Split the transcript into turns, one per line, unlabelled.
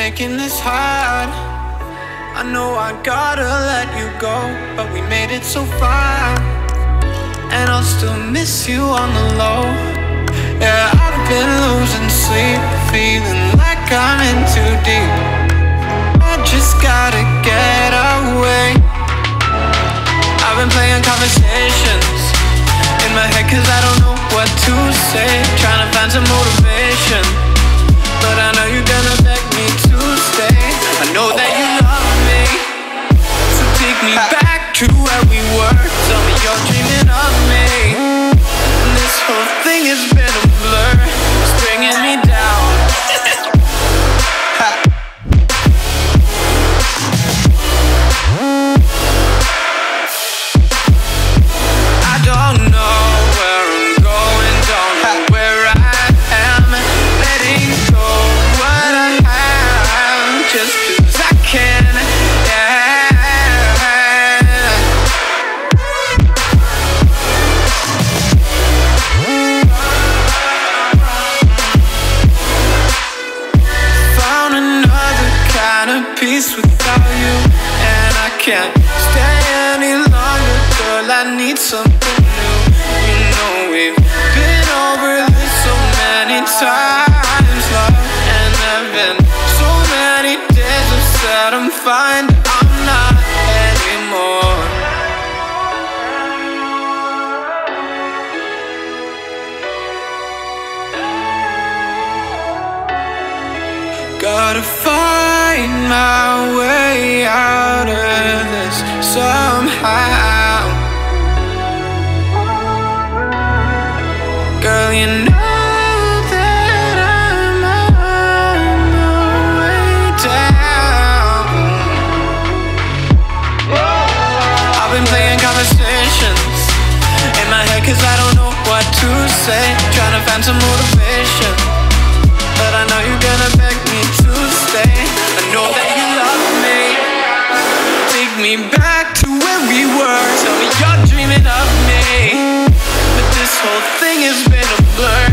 making this hard. I know I gotta let you go, but we made it so far. And I'll still miss you on the low. Yeah, I've been losing sleep, feeling like I'm in too deep. I just gotta get away. I've been playing conversations in my head cause I don't know what to say. Trying to find some motivation, but I know you're gonna beg me to stay. I know that you love me, so take me back to where we were. Tell me you're dreaming of me. And this whole thing has been a blur. It's bringing me down. I don't know where I'm going, don't know where I am. Letting go what I have, just cause I can, yeah. Found another kind of peace without you, and I can't stay any longer, girl, I need something new. You know we've been over this so many times, love. And there've been so many days I've said I'm fine, I'm not anymore. Gotta find my way out of this somehow. Girl, you know that I'm on my way down. I've been playing conversations in my head cause I don't know what to say. Trying to find some motivation, but I know you're gonna beg me to stay. I know that you love me. Take me back to where we were. Tell me you're dreaming of me. But this whole thing has been a blur.